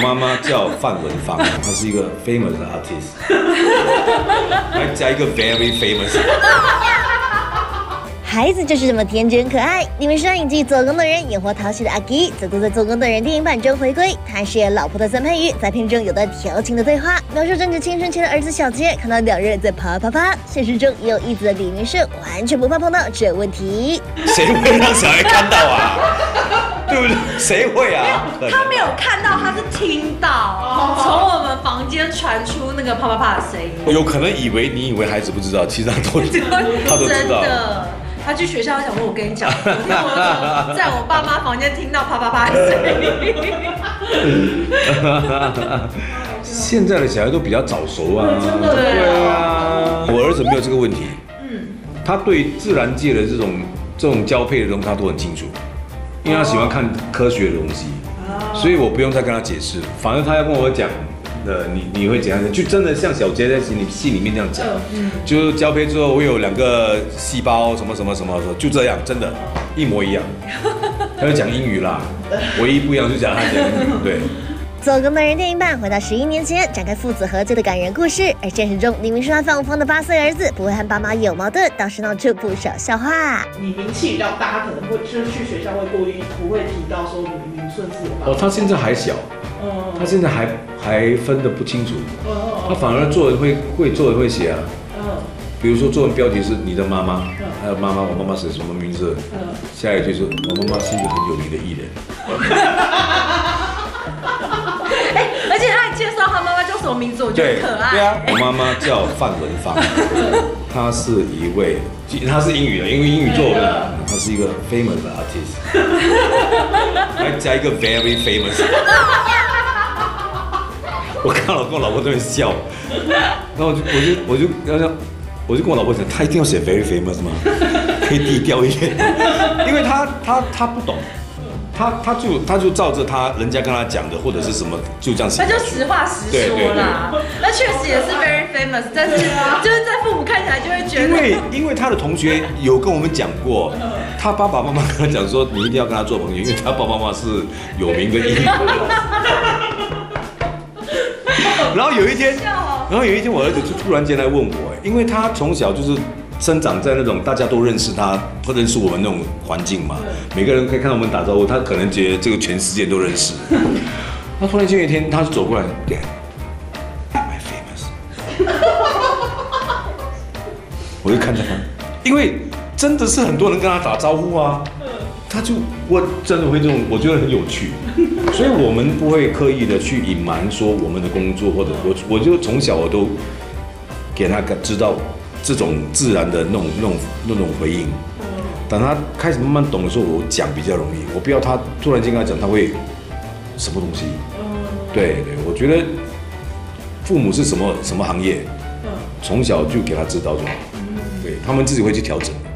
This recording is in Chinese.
妈妈叫范文芳，她是一个 famous 的 artist， 还加一个 very famous。 孩子就是这么天真可爱。李明山以及做工的人演活讨喜的阿基，则都在做工的人电影版中回归。他饰演老婆的孙佩瑜，在片中有段调情的对话，描述正值青春期的儿子小杰，看到两人在啪啪啪。现实中也有一子的李明顺，完全不怕碰到这问题。 谁会让小孩看到啊？对不对？谁会啊？ 他没有看到，他是听到从我们房间传出那个啪啪啪的声音。 有可能你以为孩子不知道，其实他都知道。 真的。他去学校想说：“我跟你讲，昨天我在我爸妈房间听到啪啪啪的声音。” 现在的小孩都比较早熟啊， 对啊。我儿子没有这个问题，他对自然界的这种交配的东西他都很清楚，因为他喜欢看科学的东西，所以我不用再跟他解释，反正他要跟我讲。你会怎样？就真的像小杰在戏里面这样讲，就是交配之后会有2个细胞，什么什么什么，就这样，真的，一模一样。他就讲英语啦，唯一不一样就讲他讲英语，对。 做工的人电影版回到11年前，展开父子和解的感人故事。而现实中，李明顺范文芳的8岁儿子不会和爸妈有矛盾，倒是闹出不少笑话。 你名气比较大，可能会就是去学校会故意不会提到说李明顺是我爸爸。 他现在还小，他现在还分得不清楚，他反而作文会写啊。比如说作文标题是你的妈妈，还有妈妈，我妈妈是什么名字？下一句是我妈妈是一个很有名的艺人。 而且他还介绍他妈妈叫什么名字，我觉得很可爱。 对啊，我妈妈叫范文芳，她是英语的，因为英语作文，她是一个 famous 的 artist， 还加一个 very famous。我看了跟我老婆在那笑，然后我就跟我老婆讲，她一定要写 very famous 吗？可以低调一点，因为她不懂。他就照着人家跟他讲的或者是什么就这样写， 他就实话实说啦。那确实也是 very famous， 但是就是在父母看起来就会觉得， 因为他的同学有跟我们讲过，他爸爸妈妈跟他讲说，你一定要跟他做朋友，因为他爸爸妈妈是有名的英语。然后有一天，我儿子就突然间来问我，因为他从小就是生长在那种大家都认识他，不认识我们那种环境嘛，每个人可以看到我们打招呼，他可能觉得这个全世界都认识。他突然间有一天，他就走过来 ，Am I famous？ 我就看着他，因为真的是很多人跟他打招呼啊，我真的会这种，我觉得很有趣，所以我们不会刻意的去隐瞒说我们的工作，或者我就从小我都给他知道。这种自然的那种回应，等他开始慢慢懂的时候，我讲比较容易。我不要他突然间跟他讲，他会什么东西？对，我觉得父母是什么行业，从小就给他知道就好。对他们自己会去调整。